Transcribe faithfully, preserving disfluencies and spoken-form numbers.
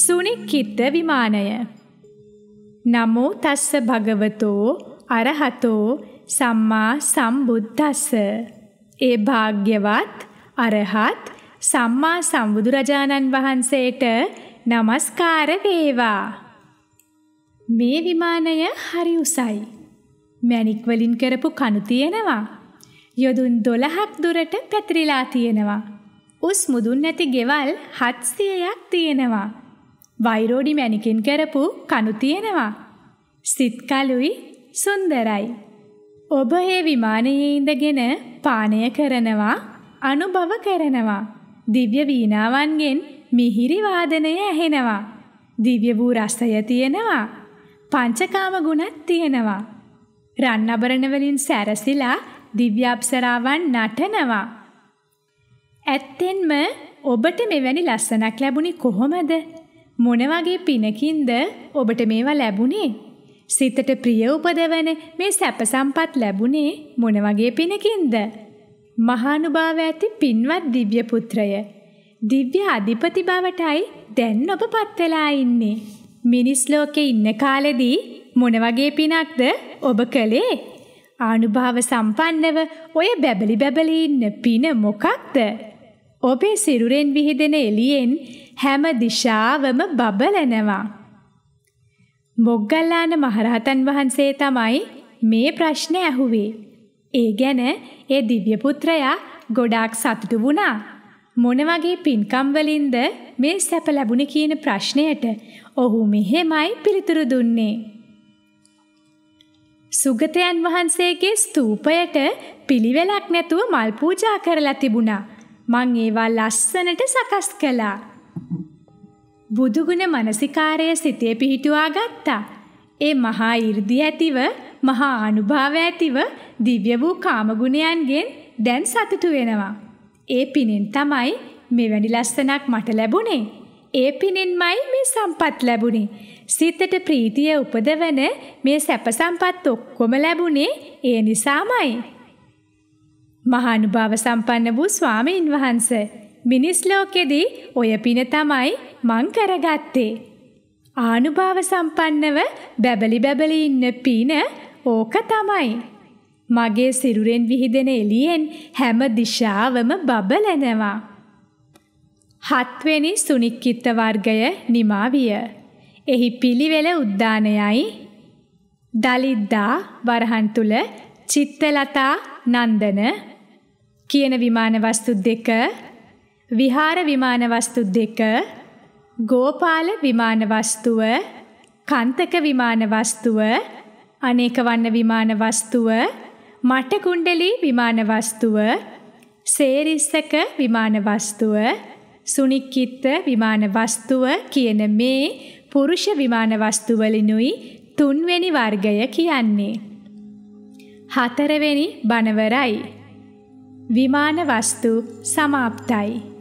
සුනික්කිත විමානය. නමෝ තස්ස භගවතෝ අරහතෝ සම්මා සම්බුද්දස්ස. ඒ භාග්‍යවත් අරහත් සම්මා සම්බුදුරජාණන් වහන්සේට නමස්කාර වේවා. මේ විමානය හරි උසයි. මැණික් වලින් කරපු කණු තියෙනවා. යොදුන් දොළහක් දුරට පැතිරිලා තියෙනවා. උස් මුදුන් නැති ගෙවල් හත්සියයක් තියෙනවා. වෛරෝඩි මැණිකින් කරපු කණු තියෙනවා. සිත් කළුයි සුන්දරයි. ඔබ මේ විමානයේ ඉඳගෙන පානය කරනවා, අනුභව කරනවා. දිව්‍ය වීණාවන්ගෙන් මිහිරි වාදනය ඇහෙනවා. දිව්‍ය වූ රසය තියෙනවා. පංචකාම ගුණත් තියෙනවා. රන් අබරණ වලින් සැරසිලා දිව්‍ය අප්සරාවන් නටනවා. ඇත්තෙන්ම ඔබට මෙවැනි ලස්සනක් ලැබුණේ කොහොමද? මොන වගේ පිනකින්ද ඔබට මේවා ලැබුණේ? සිතට ප්‍රිය උපදවන මේ සැප සම්පත් ලැබුණේ මොන වගේ පිනකින්ද? මහානුභාව ඇති පින්වත් දිව්‍ය පුත්‍රය, දිව්‍ය අධිපති බවටයි දැන් ඔබ පත් වෙලා ඉන්නේ. මිනිස් ලෝකේ ඉන්න කාලෙදී මොන වගේ පිනක්ද ඔබ කළේ? ආනුභාව සම්පන්නව ඔය බැබලි බැබලි ඉන්න පින මොකක්ද? ඔබේ සිරුරෙන් විහිදෙන එළියෙන් හැම දිශාවම බබලනවා. මොග්ගල්ලාන මහරහතන් වහන්සේ තමයි මේ ප්‍රශ්නේ ඇහුවේ. ඒ ගැන ඒ දිව්‍ය පුත්‍රයා ගොඩාක් සතුටු වුණා. මොන වගේ පින්කම් වලින්ද මේ සැප ලැබුණේ කියන ප්‍රශ්නයට ඔහු මෙහෙමයි පිළිතුරු දුන්නේ. සුගතයන් වහන්සේගේ ස්තූපයට පිළිවෙලක් නැතුව මල් පූජා කරලා තිබුණා. මං ඒවා ලස්සනට සකස් කළා. බුදුගුණ මනසිකාරය සිතේ පිහිටුවා ගත්තා. ඒ මහා 이르දි ඇතිව, මහා අනුභව ඇතිව දිව්‍ය වූ කාමගුණයන්ගෙන් දැන් සතුටු වෙනවා. ඒ පිනෙන් තමයි මෙවැනි ලස්සනක් මට ලැබුණේ. ඒ පිනෙන්මයි මේ සම්පත් ලැබුණේ. සිතට ප්‍රීතිය උපදවන මේ සැප සම්පත් ඔක්කොම ලැබුණේ ඒ නිසාමයි. මහානුභාව සම්පන්න වූ ස්වාමීන් වහන්සේ, මිනිස් ලෝකෙදී ඔය පින තමයි මං කරගත්තේ. ආනුභාව සම්පන්නව බැබලි බැබලි ඉන්න පින ඕක තමයි. මගේ සිරුරෙන් විහිදෙන එළියෙන් හැම දිශාවම බබලනවා. හත්වෙනි සුනික්කිත වර්ගය නිමා විය. එහි පිළිවෙල උද්දානයයි දලිද්දා වරහන් තුල චිත්තලතා නන්දන කියන විමාන වස්තු දෙක, විහාර විමාන වස්තු දෙක, ගෝපාල විමාන වස්තුව, කන්තක විමාන වස්තුව, අනේක වන්න විමාන වස්තුව, මට කුණ්ඩලී විමාන වස්තුව, සේරිස්සක විමාන වස්තුව, සුනික්කිත විමාන වස්තුව කියන මේ පුරුෂ විමාන වස්තු වලිනුයි තුන්වෙනි වර්ගය කියන්නේ. හතරවෙනි බණවරයි. විමාන වස්තු සමාප්තයි.